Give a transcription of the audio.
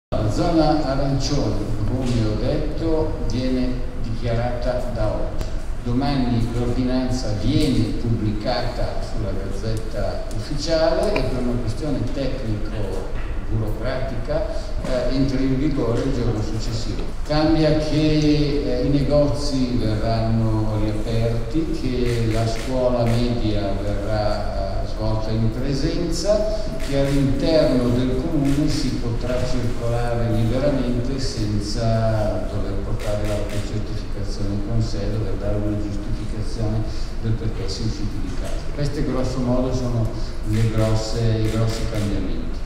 La zona arancione, come ho detto, viene dichiarata da oggi. Domani l'ordinanza viene pubblicata sulla Gazzetta Ufficiale e per una questione tecnico-burocratica entra in vigore il giorno successivo. Cambia che i negozi verranno riaperti, che la scuola media verrà svolta in presenza, che all'interno del comune si potrà circolare liberamente senza dover portare l'autocertificazione con sé, dover dare una giustificazione del perché si è usciti di casa. Questi grosso modo sono i grossi cambiamenti.